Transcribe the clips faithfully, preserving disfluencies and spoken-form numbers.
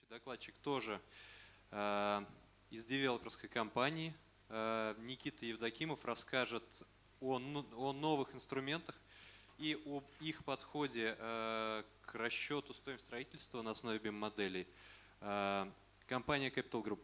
докладчик тоже э, из девелоперской компании. Э, Никита Евдокимов расскажет о, о новых инструментах и об их подходе э, к расчету стоимости строительства на основе би и эм-моделей. Э, компания Capital Group.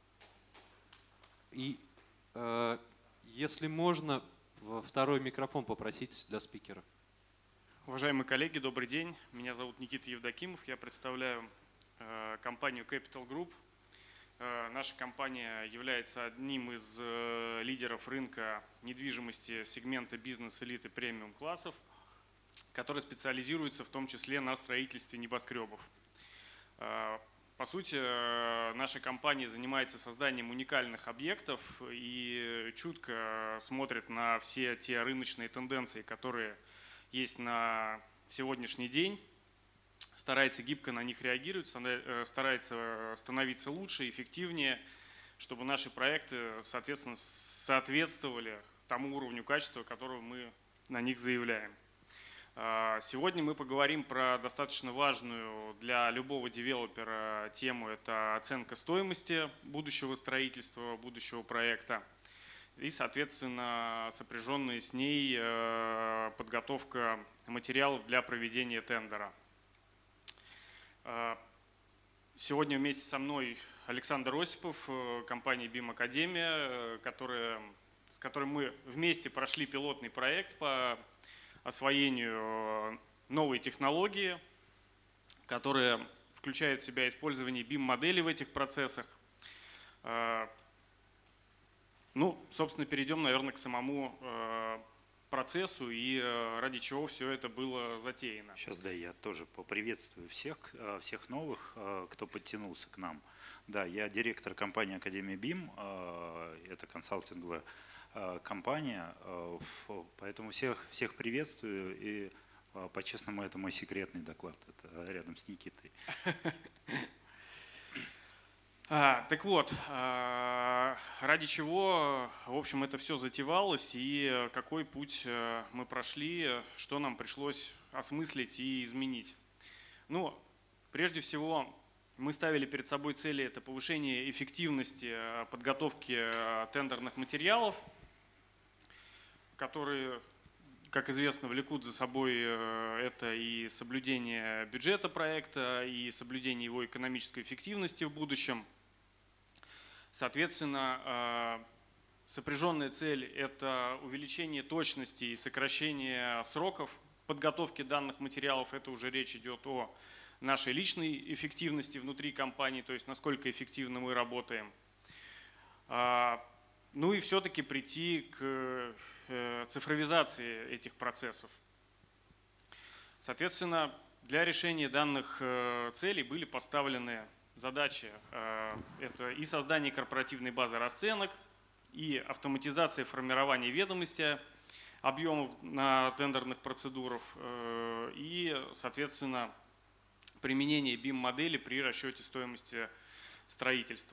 И э, если можно, второй микрофон попросить для спикера. Уважаемые коллеги, добрый день. Меня зовут Никита Евдокимов. Я представляю э, компанию Capital Group. Э, наша компания является одним из э, лидеров рынка недвижимости сегмента бизнес-элиты премиум-классов, который специализируется в том числе на строительстве небоскребов. Э, по сути, э, наша компания занимается созданием уникальных объектов и чутко смотрит на все те рыночные тенденции, которые есть на сегодняшний день, старается гибко на них реагировать, старается становиться лучше, эффективнее, чтобы наши проекты, соответственно, соответствовали тому уровню качества, которого мы на них заявляем. Сегодня мы поговорим про достаточно важную для любого девелопера тему – это оценка стоимости будущего строительства, будущего проекта. И, соответственно, сопряженная с ней подготовка материалов для проведения тендера. Сегодня вместе со мной Александр Осипов, компания би и эм Академия, которая, с которой мы вместе прошли пилотный проект по освоению новой технологии, которая включает в себя использование би и эм-моделей в этих процессах. Ну, собственно, перейдем, наверное, к самому э, процессу и э, ради чего все это было затеяно. Сейчас, да, я тоже поприветствую всех, всех новых, кто подтянулся к нам. Да, я директор компании Академия би и эм, э, это консалтинговая э, компания, э, поэтому всех, всех приветствую и э, по-честному это мой секретный доклад, это рядом с Никитой. А, так вот, а, ради чего, в общем, это все затевалось и какой путь мы прошли, что нам пришлось осмыслить и изменить. Ну, прежде всего, мы ставили перед собой цели – это повышение эффективности подготовки тендерных материалов, которые, как известно, влекут за собой это и соблюдение бюджета проекта, и соблюдение его экономической эффективности в будущем. Соответственно, сопряженная цель – это увеличение точности и сокращение сроков подготовки данных материалов. Это уже речь идет о нашей личной эффективности внутри компании, то есть насколько эффективно мы работаем. Ну и все-таки прийти к цифровизации этих процессов. Соответственно, для решения данных целей были поставлены задачи – это и создание корпоративной базы расценок, и автоматизация формирования ведомости объемов на тендерных процедурах, и, соответственно, применение би и эм-модели при расчете стоимости строительства.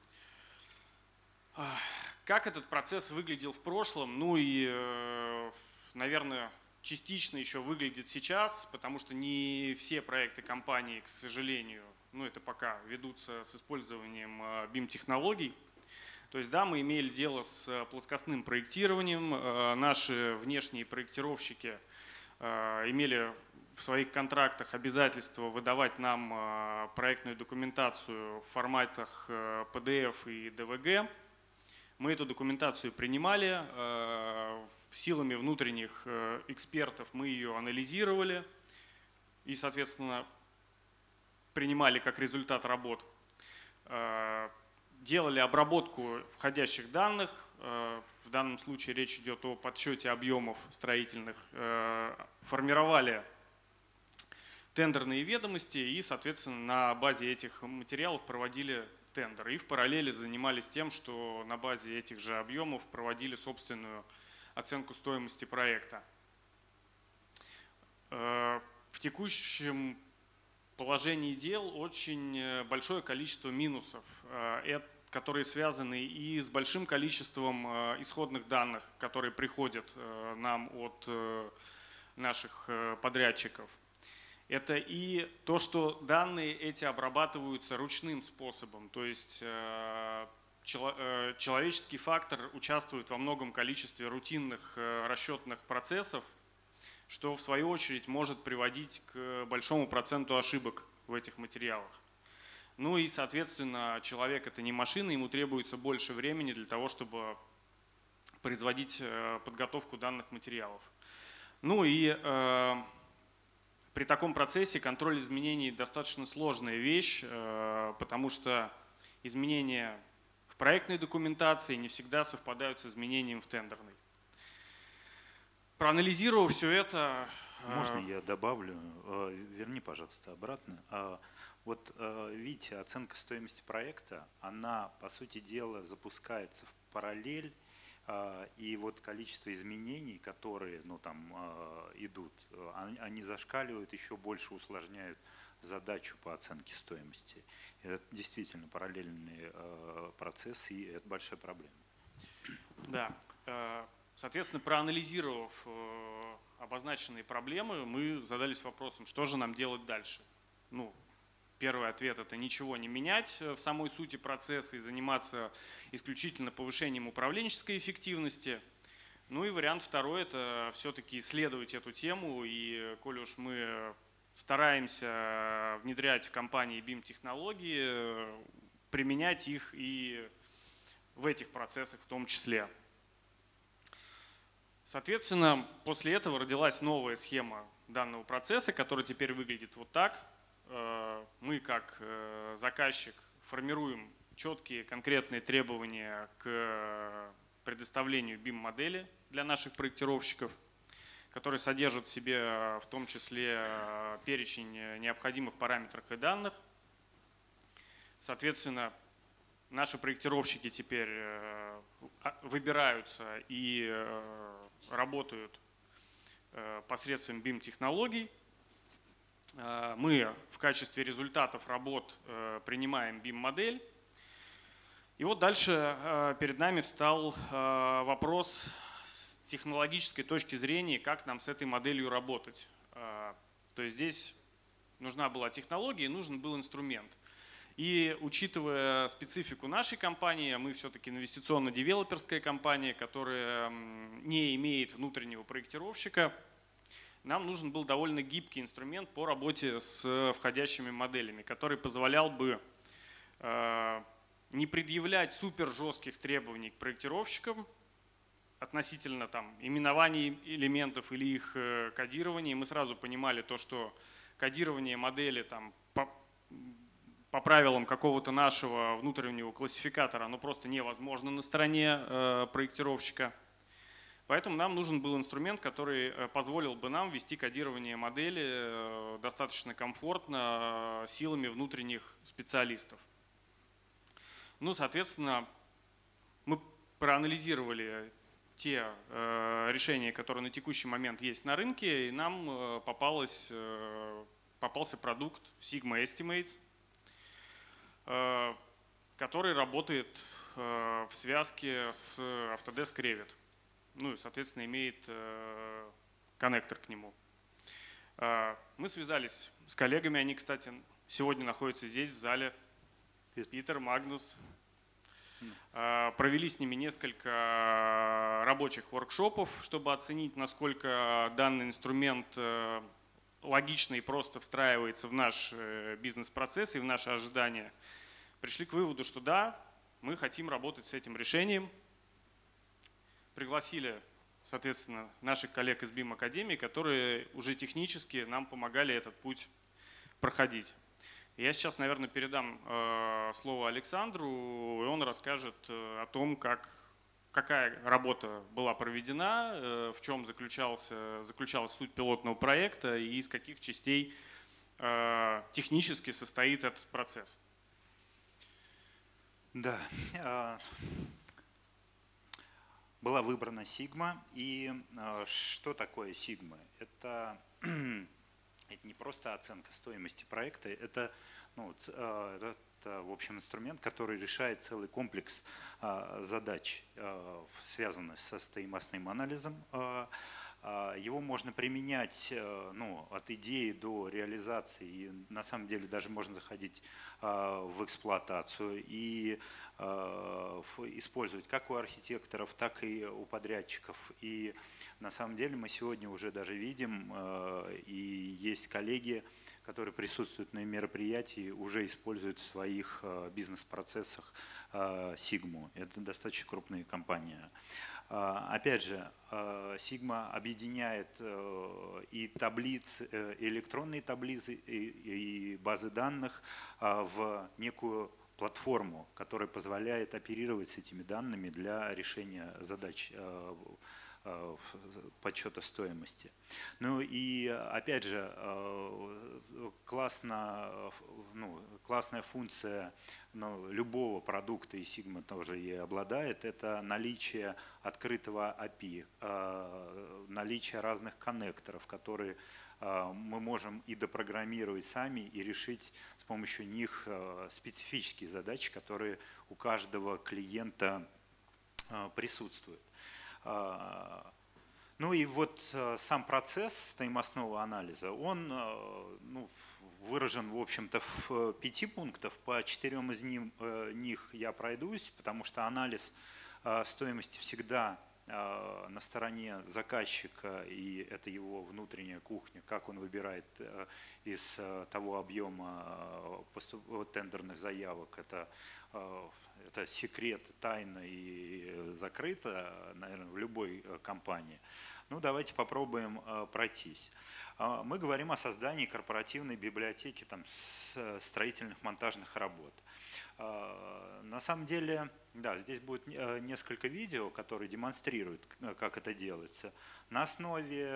Как этот процесс выглядел в прошлом? Ну и, наверное, частично еще выглядит сейчас, потому что не все проекты компании, к сожалению, ну это пока ведутся с использованием би и эм-технологий. То есть, да, мы имели дело с плоскостным проектированием. Наши внешние проектировщики имели в своих контрактах обязательство выдавать нам проектную документацию в форматах пи ди эф и ди ви джи. Мы эту документацию принимали, силами внутренних экспертов мы ее анализировали и, соответственно, принимали как результат работ. Делали обработку входящих данных, в данном случае речь идет о подсчете объемов строительных, формировали тендерные ведомости и, соответственно, на базе этих материалов проводили тендер. И в параллели занимались тем, что на базе этих же объемов проводили собственную оценку стоимости проекта. В текущем положении дел очень большое количество минусов, которые связаны и с большим количеством исходных данных, которые приходят нам от наших подрядчиков. Это и то, что данные эти обрабатываются ручным способом, то есть человеческий фактор участвует во многом количестве рутинных расчетных процессов, что в свою очередь может приводить к большому проценту ошибок в этих материалах. Ну и, соответственно, человек – это не машина, ему требуется больше времени для того, чтобы производить подготовку данных материалов. Ну и э, при таком процессе контроль изменений достаточно сложная вещь, э, потому что изменения в проектной документации не всегда совпадают с изменением в тендерной. Проанализировав все это… Можно я добавлю? Верни, пожалуйста, обратно. Вот видите, оценка стоимости проекта, она, по сути дела, запускается в параллель, и вот количество изменений, которые ну, там, идут, они зашкаливают, еще больше усложняют задачу по оценке стоимости. Это действительно параллельный процесс, и это большая проблема. Да. Соответственно, проанализировав обозначенные проблемы, мы задались вопросом, что же нам делать дальше. Ну, первый ответ – это ничего не менять в самой сути процесса и заниматься исключительно повышением управленческой эффективности. Ну и вариант второй – это все-таки исследовать эту тему. И коли уж мы стараемся внедрять в компании би и эм технологии, применять их и в этих процессах в том числе. Соответственно, после этого родилась новая схема данного процесса, которая теперь выглядит вот так. Мы, как заказчик, формируем четкие конкретные требования к предоставлению би и эм-модели для наших проектировщиков, которые содержат в себе в том числе перечень необходимых параметров и данных. Соответственно, наши проектировщики теперь выбираются и работают посредством би и эм-технологий. Мы в качестве результатов работ принимаем би и эм-модель. И вот дальше перед нами встал вопрос с технологической точки зрения, как нам с этой моделью работать. То есть здесь нужна была технология, нужен был инструмент. И учитывая специфику нашей компании, мы все-таки инвестиционно-девелоперская компания, которая не имеет внутреннего проектировщика, нам нужен был довольно гибкий инструмент по работе с входящими моделями, который позволял бы не предъявлять супер жестких требований к проектировщикам относительно там, именований элементов или их кодирования. Мы сразу понимали то, что кодирование модели там, по, по правилам какого-то нашего внутреннего классификатора, оно просто невозможно на стороне э, проектировщика. Поэтому нам нужен был инструмент, который позволил бы нам вести кодирование модели э, достаточно комфортно э, силами внутренних специалистов. Ну, соответственно, мы проанализировали те э, решения, которые на текущий момент есть на рынке, и нам э, попалось, э, попался продукт Sigma Estimates, который работает в связке с Autodesk Revit. Ну и, соответственно, имеет коннектор к нему. Мы связались с коллегами, они, кстати, сегодня находятся здесь, в зале. Питер, Магнус. Провели с ними несколько рабочих воркшопов, чтобы оценить, насколько данный инструмент логично и просто встраивается в наш бизнес-процесс и в наши ожидания. Пришли к выводу, что да, мы хотим работать с этим решением. Пригласили, соответственно, наших коллег из би и эм Академии, которые уже технически нам помогали этот путь проходить. Я сейчас, наверное, передам э, слово Александру, и он расскажет э, о том, как, какая работа была проведена, э, в чем заключался, заключалась суть пилотного проекта и из каких частей э, технически состоит этот процесс. Да, была выбрана Sigma. И что такое Sigma? Это, это не просто оценка стоимости проекта, это, ну, это, в общем, инструмент, который решает целый комплекс задач, связанных со стоимостным анализом Его можно применять ну, от идеи до реализации, и на самом деле даже можно заходить в эксплуатацию и использовать как у архитекторов, так и у подрядчиков. И на самом деле мы сегодня уже даже видим, и есть коллеги, которые присутствуют на мероприятии, уже используют в своих бизнес-процессах Sigma. Это достаточно крупная компания. Опять же, Sigma объединяет и таблицы, электронные таблицы, и базы данных в некую платформу, которая позволяет оперировать с этими данными для решения задач подсчета стоимости. Ну и опять же, классно, ну, классная функция ну, любого продукта, и Sigma тоже ей обладает, это наличие открытого эй пи ай, наличие разных коннекторов, которые мы можем и допрограммировать сами, и решить с помощью них специфические задачи, которые у каждого клиента присутствуют. Ну и вот сам процесс стоимостного анализа, он ну, выражен, в общем-то, в пяти пунктах. По четырем из них я пройдусь, потому что анализ стоимости всегда на стороне заказчика, и это его внутренняя кухня, как он выбирает из того объема тендерных заявок. Это, это секрет, тайна и закрыто, наверное, в любой компании. Ну, давайте попробуем пройтись. Мы говорим о создании корпоративной библиотеки там, строительных монтажных работ. На самом деле, да, здесь будет несколько видео, которые демонстрируют, как это делается. На основе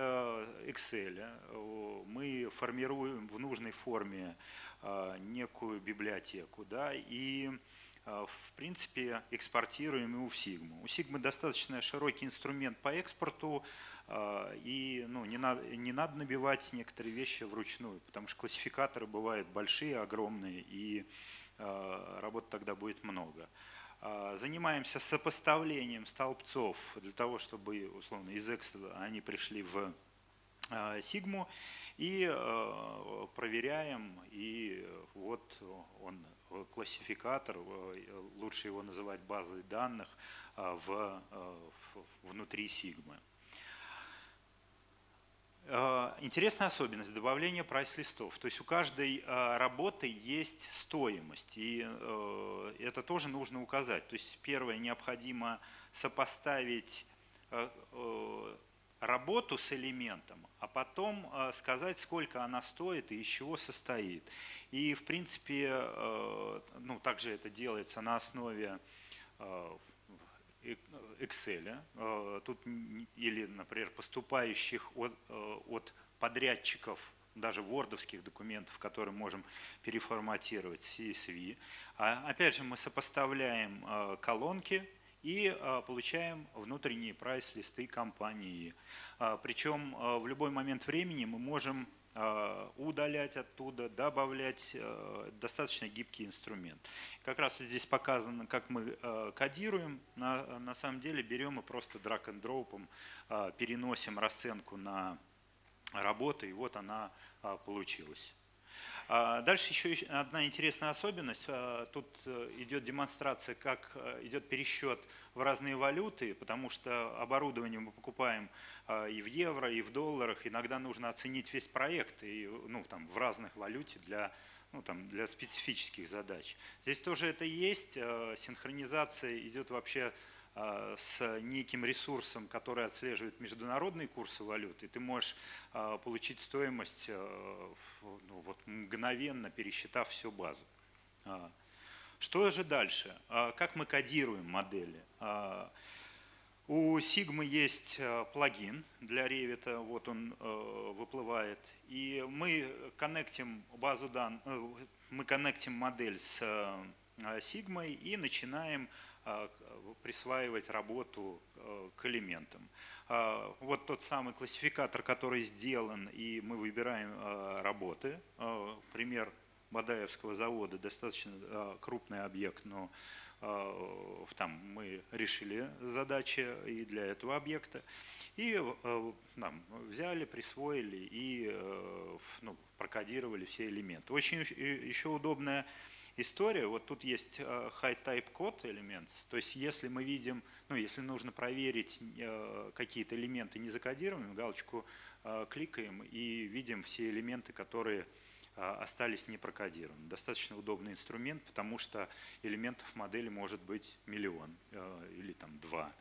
Excel мы формируем в нужной форме некую библиотеку, да, и в принципе экспортируем его в Sigma. У Sigma достаточно широкий инструмент по экспорту, и ну, не, надо, не надо набивать некоторые вещи вручную, потому что классификаторы бывают большие, огромные, и работы тогда будет много. Занимаемся сопоставлением столбцов для того, чтобы условно из Excel они пришли в Sigma, и проверяем, и вот он классификатор, лучше его называть базой данных в, внутри Sigma. Интересная особенность добавления прайс-листов. То есть у каждой работы есть стоимость, и это тоже нужно указать. То есть первое, необходимо сопоставить работу с элементом, а потом сказать, сколько она стоит и из чего состоит. И в принципе, ну, также это делается на основе Excel, тут, или, например, поступающих от, от подрядчиков, даже вордовских документов, которые можем переформатировать си эс ви. А опять же, мы сопоставляем колонки и получаем внутренние прайс-листы компании. Причем в любой момент времени мы можем удалять оттуда, добавлять, достаточно гибкий инструмент. Как раз здесь показано, как мы кодируем. На, на самом деле берем и просто драг-н-дропом переносим расценку на работу, и вот она получилась. Дальше еще одна интересная особенность. Тут идет демонстрация, как идет пересчет в разные валюты, потому что оборудование мы покупаем и в евро, и в долларах. Иногда нужно оценить весь проект и, ну, там, в разных валюте для, ну, там, для специфических задач. Здесь тоже это есть. Синхронизация идет вообще с неким ресурсом, который отслеживает международные курсы валют, и ты можешь получить стоимость ну, вот, мгновенно, пересчитав всю базу. Что же дальше? Как мы кодируем модели? У Sigma есть плагин для Revit, вот он выплывает, и мы коннектим базу данных, мы коннектим модель с Sigma и начинаем присваивать работу к элементам. Вот тот самый классификатор, который сделан, и мы выбираем работы. Пример Бадаевского завода, достаточно крупный объект, но там мы решили задачи и для этого объекта, и там, взяли, присвоили и ну, прокодировали все элементы. Очень еще удобная история. Вот тут есть high type code elements, то есть если мы видим, ну если нужно проверить какие-то элементы не закодированными, галочку кликаем и видим все элементы, которые остались не прокодированы. Достаточно удобный инструмент, потому что элементов модели может быть миллион или там два.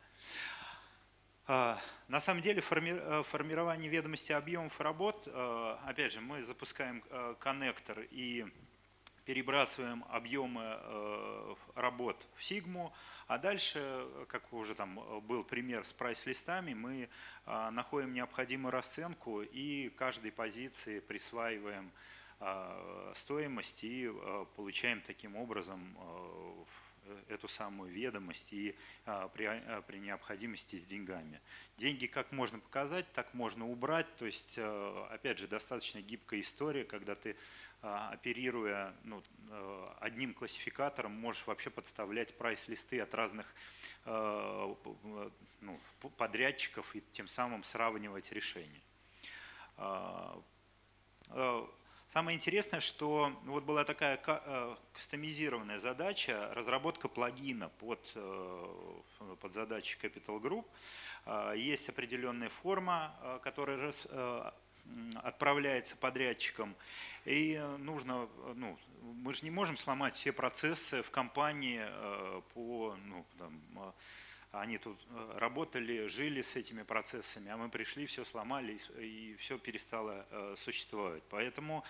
На самом деле форми формирование ведомости объемов работ, опять же, мы запускаем коннектор и перебрасываем объемы работ в Sigma, а дальше, как уже там был пример с прайс-листами, мы находим необходимую расценку и каждой позиции присваиваем стоимость и получаем таким образом эту самую ведомость и при, при необходимости с деньгами. Деньги как можно показать, так можно убрать. То есть, опять же, достаточно гибкая история, когда ты, оперируя ну, одним классификатором, можешь вообще подставлять прайс-листы от разных ну, подрядчиков и тем самым сравнивать решения. Самое интересное, что вот была такая кастомизированная задача, разработка плагина под, под задачи Capital Group. Есть определенная форма, которая отправляется подрядчикам. И нужно, ну, мы же не можем сломать все процессы в компании по, ну, там, они тут работали, жили с этими процессами, а мы пришли, все сломали, и все перестало существовать. Поэтому,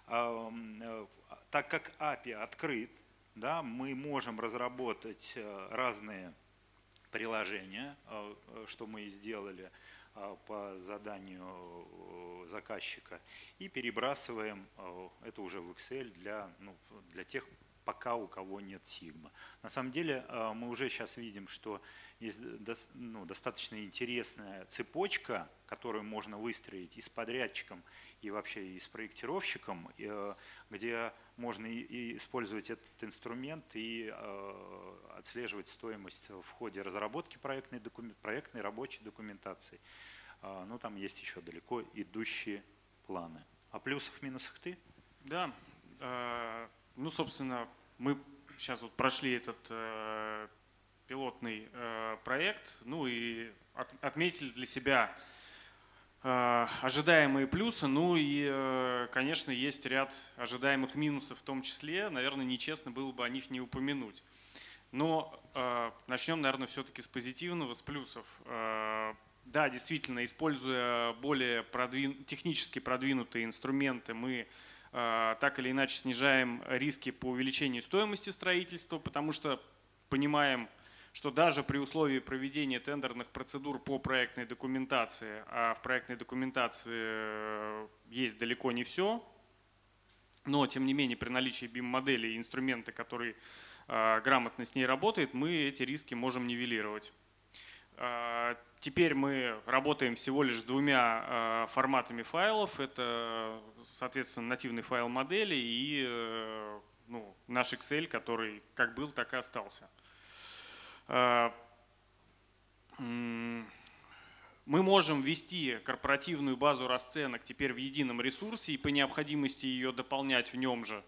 так как эй пи ай открыт, да, мы можем разработать разные приложения, что мы и сделали по заданию заказчика, и перебрасываем это уже в Excel для, ну, для тех, пока у кого нет Sigma. На самом деле мы уже сейчас видим, что есть ну, достаточно интересная цепочка, которую можно выстроить и с подрядчиком, и вообще и с проектировщиком, где можно и использовать этот инструмент и отслеживать стоимость в ходе разработки проектной, документ, проектной рабочей документации. Ну, там есть еще далеко идущие планы. О плюсах, минусах ты? Да. Ну, собственно, мы сейчас вот прошли этот э, пилотный э, проект, ну и от, отметили для себя э, ожидаемые плюсы, ну и, э, конечно, есть ряд ожидаемых минусов в том числе. Наверное, нечестно было бы о них не упомянуть. Но э, начнем, наверное, все-таки с позитивного, с плюсов. Э, да, действительно, используя более продвин... технически продвинутые инструменты, мы так или иначе снижаем риски по увеличению стоимости строительства, потому что понимаем, что даже при условии проведения тендерных процедур по проектной документации, а в проектной документации есть далеко не все, но тем не менее при наличии бим-модели и инструмента, который грамотно с ней работает, мы эти риски можем нивелировать. Теперь мы работаем всего лишь с двумя форматами файлов. Это, соответственно, нативный файл модели и ну, наш Excel, который как был, так и остался. Мы можем ввести корпоративную базу расценок теперь в едином ресурсе и по необходимости ее дополнять в нем же.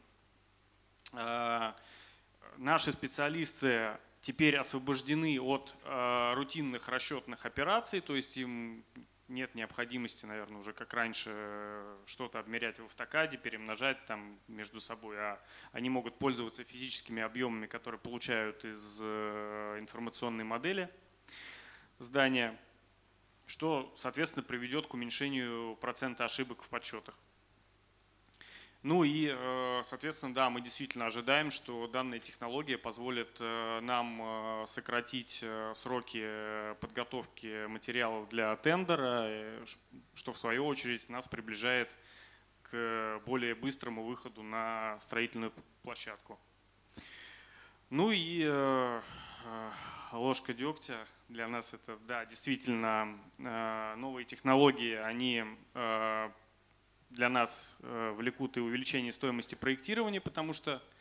Наши специалисты теперь освобождены от э, рутинных расчетных операций, то есть им нет необходимости, наверное, уже как раньше что-то обмерять в автокаде, перемножать там между собой, а они могут пользоваться физическими объемами, которые получают из э, информационной модели здания, что, соответственно, приведет к уменьшению процента ошибок в подсчетах. Ну и, соответственно, да, мы действительно ожидаем, что данная технология позволит нам сократить сроки подготовки материалов для тендера, что в свою очередь нас приближает к более быстрому выходу на строительную площадку. Ну и ложка дегтя для нас это, да, действительно новые технологии, они для нас влекут и увеличение стоимости проектирования, потому что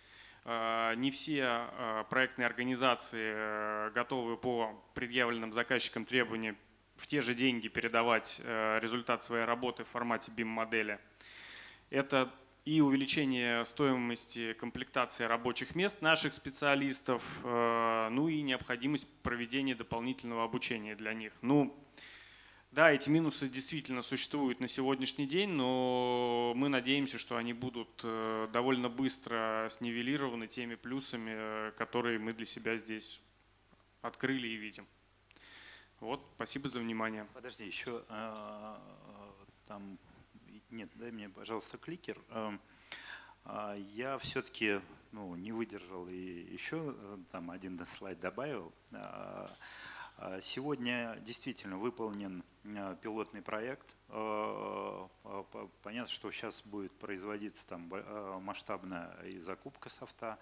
Не все проектные организации готовы по предъявленным заказчикам требованиям в те же деньги передавать результат своей работы в формате бим-модели. Это и увеличение стоимости комплектации рабочих мест наших специалистов, ну и необходимость проведения дополнительного обучения для них. Ну, да, эти минусы действительно существуют на сегодняшний день, но мы надеемся, что они будут довольно быстро снивелированы теми плюсами, которые мы для себя здесь открыли и видим. Вот, спасибо за внимание. Подожди, еще э, там, нет, дай мне, пожалуйста, кликер. Э, э, я все-таки ну, не выдержал и еще там один слайд добавил. Э, Сегодня действительно выполнен пилотный проект. Понятно, что сейчас будет производиться там масштабная и закупка софта.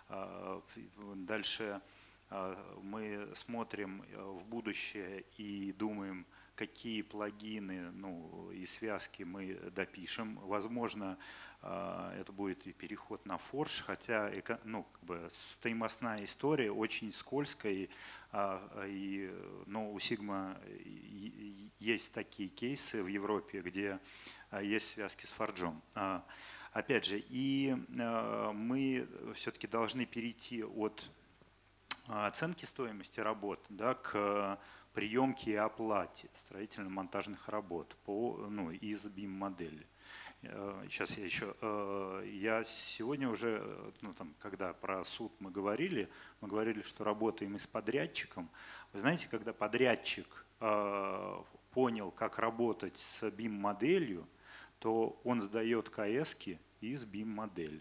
Дальше мы смотрим в будущее и думаем, какие плагины ну, и связки мы допишем. Возможно, это будет и переход на форж, хотя ну, как бы стоимостная история очень скользкая, и, и, но у Sigma есть такие кейсы в Европе, где есть связки с форджом. Опять же, и мы все-таки должны перейти от оценки стоимости работ да, к приемке и оплате строительно-монтажных работ по, ну, из бим-модели. Сейчас я еще, я сегодня уже, ну, там, когда про суд мы говорили, мы говорили, что работаем и с подрядчиком. Вы знаете, когда подрядчик понял, как работать с бим-моделью, то он сдает КС-ки из бим-модели.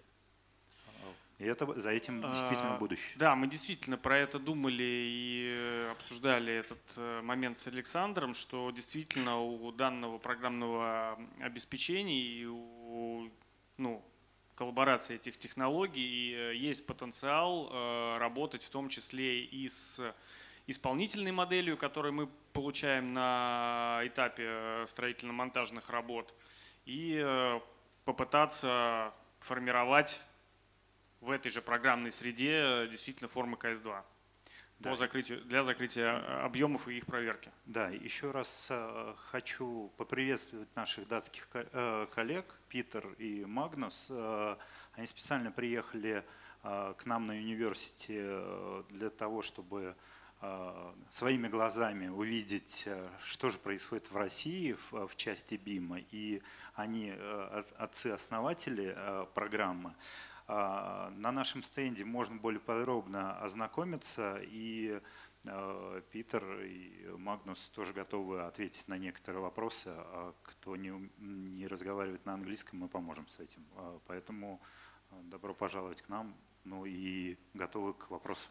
И это, за этим действительно будущее. Да, мы действительно про это думали и обсуждали этот момент с Александром, что действительно у данного программного обеспечения и у ну, коллаборации этих технологий есть потенциал работать в том числе и с исполнительной моделью, которую мы получаем на этапе строительно-монтажных работ, и попытаться формировать в этой же программной среде действительно формы ка эс два да. по закрытию, для закрытия объемов и их проверки. Да, еще раз э, хочу поприветствовать наших датских э, коллег Питер и Магнус. Э, они специально приехали э, к нам на университи э, для того, чтобы э, своими глазами увидеть, э, что же происходит в России в, в части бима. И они э, отцы-основатели э, программы. На нашем стенде можно более подробно ознакомиться, и Питер и Магнус тоже готовы ответить на некоторые вопросы. А кто не, не разговаривает на английском, мы поможем с этим. Поэтому добро пожаловать к нам, ну и готовы к вопросам.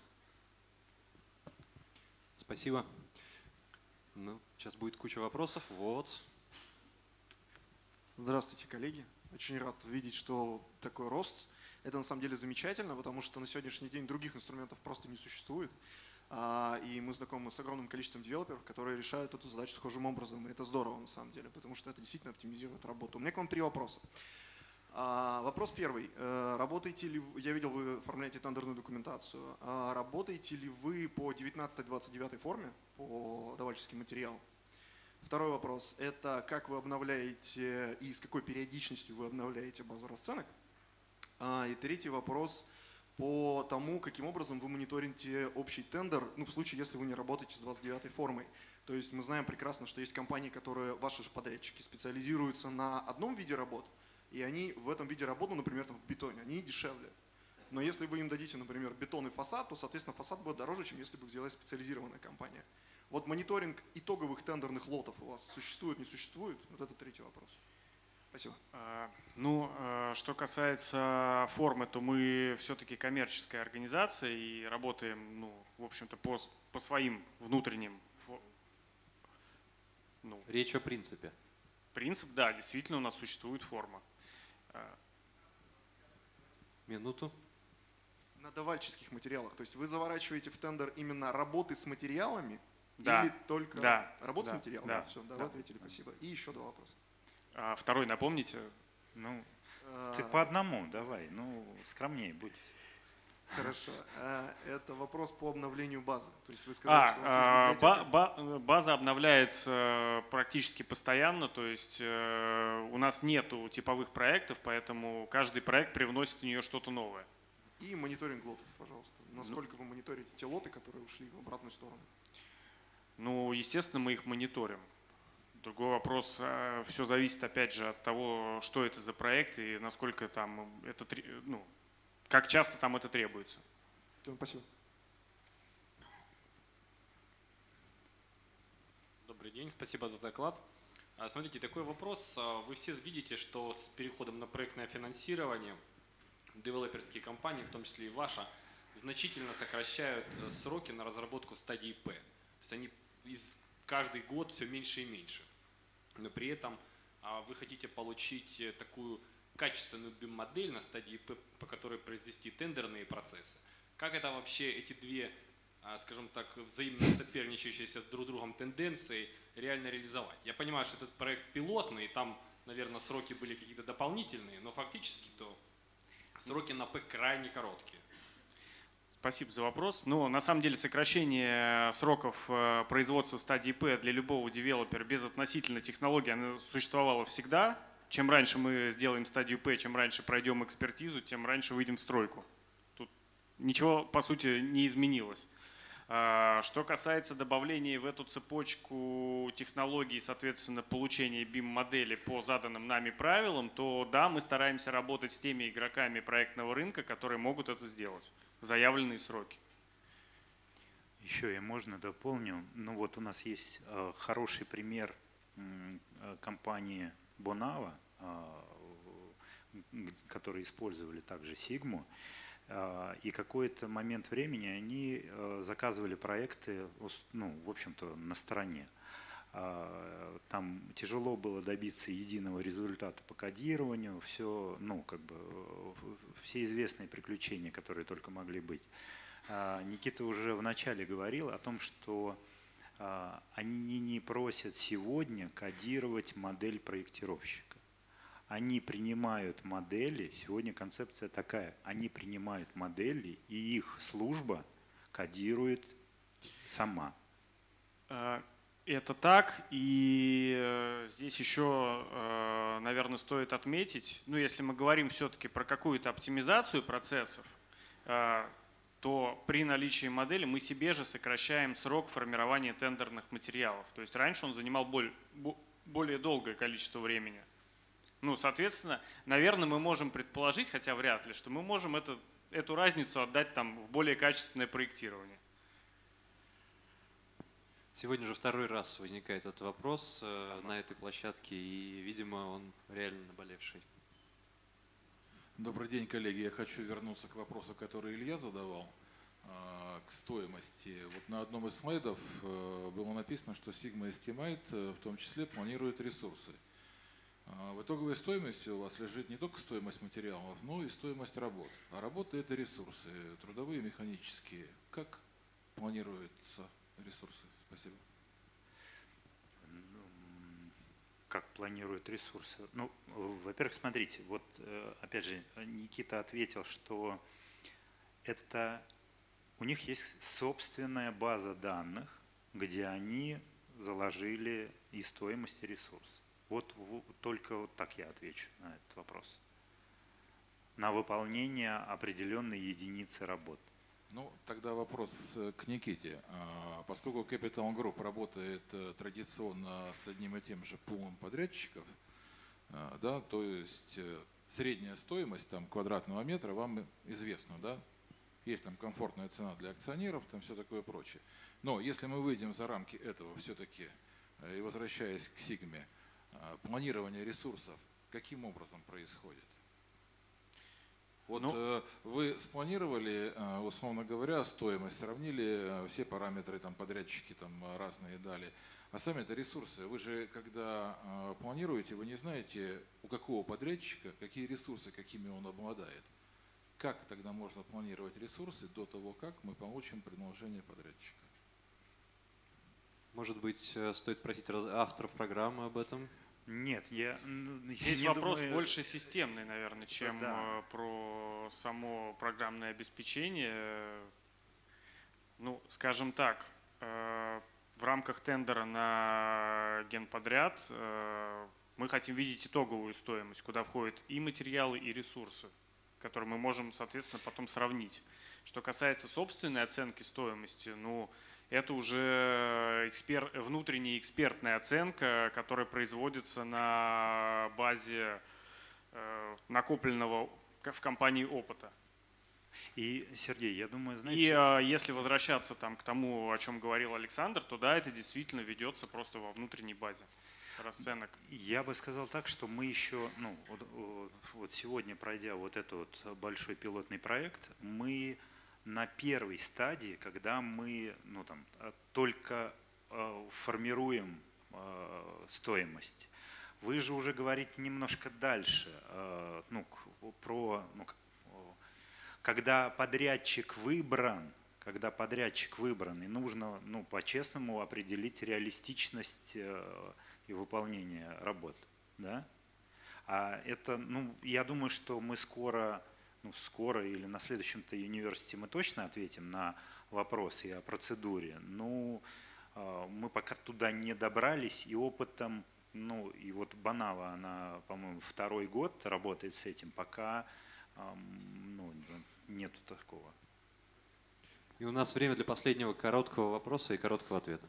Спасибо. Ну, сейчас будет куча вопросов. Вот. Здравствуйте, коллеги. Очень рад видеть, что такой рост. Это на самом деле замечательно, потому что на сегодняшний день других инструментов просто не существует. И мы знакомы с огромным количеством девелоперов, которые решают эту задачу схожим образом. И это здорово на самом деле, потому что это действительно оптимизирует работу. У меня к вам три вопроса. Вопрос первый. Работаете ли вы, я видел, вы оформляете тендерную документацию. Работаете ли вы по девятнадцатой двадцать девятой форме, по давальческим материалам? Второй вопрос. Это как вы обновляете и с какой периодичностью вы обновляете базу расценок? И третий вопрос по тому, каким образом вы мониторите общий тендер, ну, в случае, если вы не работаете с двадцать девятой формой. То есть мы знаем прекрасно, что есть компании, которые, ваши же подрядчики, специализируются на одном виде работ, и они в этом виде работы, например, там, в бетоне, они дешевле. Но если вы им дадите, например, бетон и фасад, то, соответственно, фасад будет дороже, чем если бы взялась специализированная компания. Вот мониторинг итоговых тендерных лотов у вас существует, не существует? Вот это третий вопрос. Спасибо. Ну, что касается формы, то мы все-таки коммерческая организация и работаем, ну, в общем-то, по, по своим внутренним. Ну, речь о принципе. Принцип, да, действительно у нас существует форма. Минуту. На давальческих материалах. То есть вы заворачиваете в тендер именно работы с материалами да. или только да. работы да. с материалами? Да. Все, да, да. вы ответили, спасибо. И еще два вопроса. А второй напомните? Ну, ты по одному давай, ну скромнее будь. Хорошо. А, Это вопрос по обновлению базы. То есть вы сказали, А, что у вас есть а, библиотека. ба- ба- база обновляется практически постоянно, то есть э, у нас нету типовых проектов, поэтому каждый проект привносит в нее что-то новое. И мониторинг лотов, пожалуйста. Насколько вы мониторите те лоты, которые ушли в обратную сторону? Ну, естественно, мы их мониторим. Другой вопрос, все зависит опять же от того, что это за проект и насколько там это, тре- ну, как часто там это требуется. Спасибо. Добрый день, спасибо за доклад. А, Смотрите, такой вопрос. А, Вы все видите, что с переходом на проектное финансирование девелоперские компании, в том числе и ваша, значительно сокращают э, сроки на разработку стадии П. То есть они из, каждый год все меньше и меньше. Но при этом а, вы хотите получить э, такую качественную бим-модель на стадии П, по которой произвести тендерные процессы. Как это вообще, эти две, а, скажем так, взаимно соперничающиеся с друг другом тенденции реально реализовать? Я понимаю, что этот проект пилотный, и там, наверное, сроки были какие-то дополнительные, но фактически то сроки на П крайне короткие. Спасибо за вопрос. Но на самом деле сокращение сроков э, производства стадии П для любого девелопера без относительно технологии оно существовало всегда. Чем раньше мы сделаем стадию П, чем раньше пройдем экспертизу, тем раньше выйдем в стройку. Тут ничего, по сути, не изменилось. А, Что касается добавления в эту цепочку технологий, соответственно, получения бим-модели по заданным нами правилам, то да, мы стараемся работать с теми игроками проектного рынка, которые могут это сделать в заявленные сроки. Еще я можно дополню. Ну вот у нас есть э, хороший пример м, э, компании Bonava, э, г- которые использовали также Sigma. Э, И какой-то момент времени они э, заказывали проекты, ус- ну, в общем-то, на стороне. Э, Там тяжело было добиться единого результата по кодированию, все, ну, как бы, э, все известные приключения, которые только могли быть. А, Никита уже вначале говорил о том, что а, они не просят сегодня кодировать модель проектировщика. Они принимают модели, сегодня концепция такая, они принимают модели, и их служба кодирует сама. Э, Это так, и э, здесь еще, э, наверное, стоит отметить, ну, если мы говорим все-таки про какую-то оптимизацию процессов, э, то при наличии модели мы себе же сокращаем срок формирования тендерных материалов. То есть раньше он занимал боль- бо- более долгое количество времени. Ну, соответственно, наверное, мы можем предположить, хотя вряд ли, что мы можем это, эту разницу отдать там в более качественное проектирование. Сегодня уже второй раз возникает этот вопрос э, на этой площадке, и, видимо, он реально наболевший. Добрый день, коллеги. Я хочу вернуться к вопросу, который Илья задавал, а, к стоимости. Вот на одном из слайдов э, было написано, что Sigma Estimate э, в том числе планирует ресурсы. А, В итоговой стоимости у вас лежит не только стоимость материалов, но и стоимость работ. А работа – это ресурсы, трудовые, механические. Как планируются ресурсы? Спасибо. М, Как планируют ресурсы? Ну, э, во-первых, смотрите, вот э, опять же, Никита ответил, что это у них есть собственная база данных, где они заложили и стоимость, и ресурс. Вот в- только вот так я отвечу на этот вопрос. На выполнение определенной единицы работ. Ну, тогда вопрос э, к Никите. А, Поскольку Capital Group работает э, традиционно с одним и тем же пулом подрядчиков, а, да, то есть э, средняя стоимость там, квадратного метра вам известна, да? Есть там комфортная цена для акционеров, там все такое прочее. Но если мы выйдем за рамки этого все-таки, э, и возвращаясь к Сигме, а, планирование ресурсов каким образом происходит? Вот Ну, э, вы спланировали, э, условно говоря, стоимость, сравнили э, все параметры, там подрядчики там э, разные дали. А сами-то ресурсы, вы же когда э, планируете, вы не знаете, у какого подрядчика какие ресурсы, какими он обладает. Как тогда можно планировать ресурсы до того, как мы получим предложение подрядчика? Может быть, э, стоит просить раз- авторов программы об этом? Нет, я ну, я Здесь не вопрос думаю- больше системный, наверное, чем Да. э, про само программное обеспечение. Ну, скажем так, э, в рамках тендера на генподряд э, мы хотим видеть итоговую стоимость, куда входят и материалы, и ресурсы, которые мы можем, соответственно, потом сравнить. Что касается собственной оценки стоимости, ну, это уже экспер... внутренняя экспертная оценка, которая производится на базе э, накопленного в компании опыта. И, Сергей, я думаю, И знаете, э, если возвращаться там, к тому, о чем говорил Александр, то да, это действительно ведется просто во внутренней базе расценок. я бы сказал так, что мы еще, ну, вот, вот- вот сегодня, пройдя вот этот вот большой пилотный проект, мы на первой стадии, когда мы, ну, там, э, только э, формируем э, стоимость. Вы же уже говорите немножко дальше, э, ну, к- про, ну, к- о, когда подрядчик выбран, когда подрядчик выбран, и нужно, ну, по-честному определить реалистичность э, и выполнение работ, да? А это, ну, я думаю, что мы скоро, ну, скоро или на следующем-то университете мы точно ответим на вопросы о процедуре. Ну, э, мы пока туда не добрались, и опытом, ну, и вот Банава, она, по-моему, второй год работает с этим, пока, эм, ну, нету такого. И у нас время для последнего короткого вопроса и короткого ответа.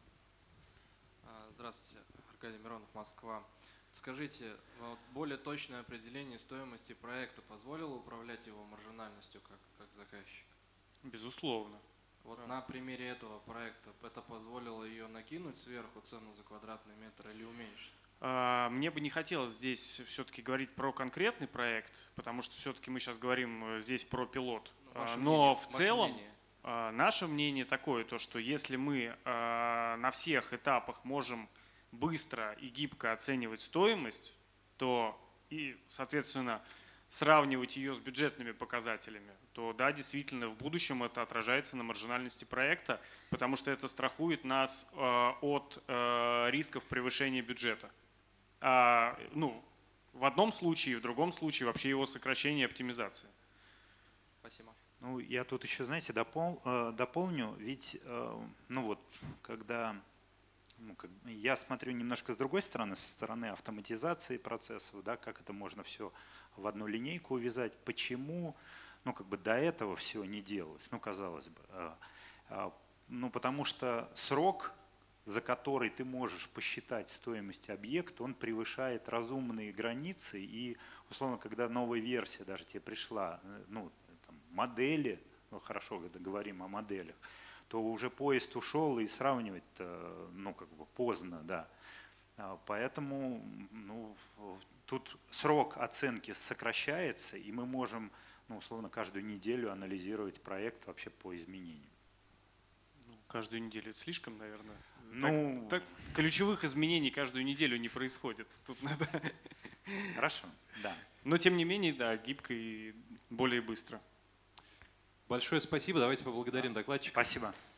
А, Здравствуйте, Аркадий Миронов, Москва. Скажите, вот более точное определение стоимости проекта позволило управлять его маржинальностью как, как заказчик? Безусловно. Вот Да. на примере этого проекта это позволило ее накинуть сверху цену за квадратный метр или уменьшить? А, Мне бы не хотелось здесь все-таки говорить про конкретный проект, потому что все-таки мы сейчас говорим э, здесь про пилот. Ну, А, ваше Но мнение, в ваше целом мнение. а, наше мнение такое, то, что если мы а, на всех этапах можем быстро и гибко оценивать стоимость, то и, соответственно, сравнивать ее с бюджетными показателями, то да, действительно, в будущем это отражается на маржинальности проекта, потому что это страхует нас э, от э, рисков превышения бюджета. А, ну, в одном случае, в другом случае вообще его сокращение и оптимизация. Спасибо. Ну, я тут еще, знаете, допол- э, дополню, ведь, э, ну вот, когда ну, как, я смотрю немножко с другой стороны, со стороны автоматизации процессов, да, как это можно все в одну линейку увязать, почему, ну, как бы до этого все не делалось, ну, казалось бы. Э, э, ну, потому что срок, за который ты можешь посчитать стоимость объекта, он превышает разумные границы, и, условно, когда новая версия даже тебе пришла, э, ну, там, модели, ну, хорошо, когда говорим о моделях, то уже поезд ушел, и сравнивать, ну, как бы поздно, да. Поэтому, ну, тут срок оценки сокращается, и мы можем, ну, условно, каждую неделю анализировать проект вообще по изменениям. Ну, каждую неделю это слишком, наверное. Ну, Так, так ключевых изменений каждую неделю не происходит. Тут надо. Хорошо, да. Но тем не менее, да, гибко и более быстро. Большое спасибо. Давайте поблагодарим докладчика. Спасибо.